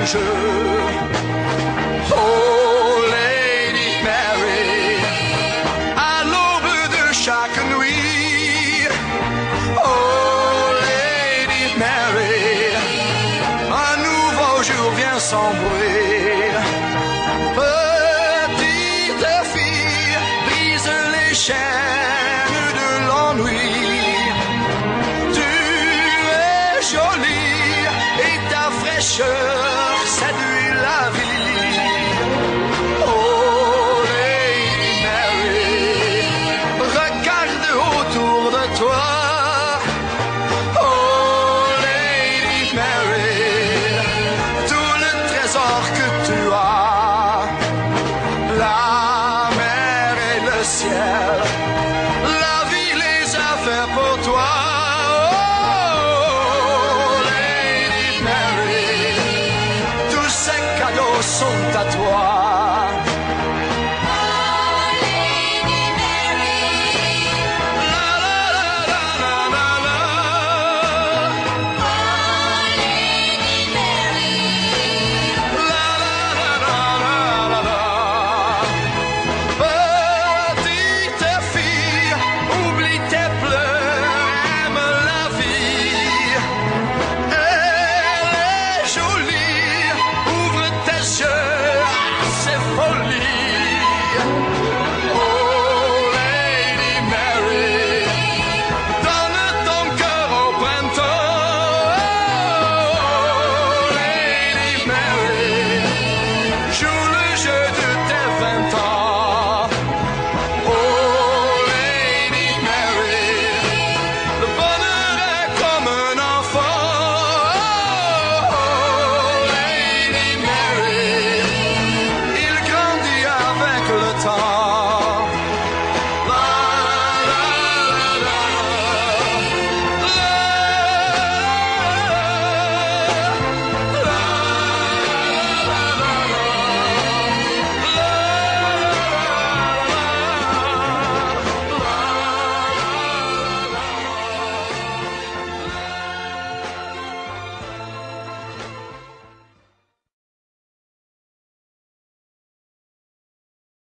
jeu. Oh Lady Mary, à l'aube de chaque nuit. Oh Lady Mary, un nouveau jour vient sans bruit. Petite fille, brise les chaînes de l'ennui. Tu es jolie et ta fraîcheur séduit la vie. Oh Lady Mary, regarde autour de toi. Oh Lady Mary, tout le trésor que tu as, la mer et le ciel, la vie les a fait pour toi. Oh Lady Mary, tous ces cadeaux sont à toi.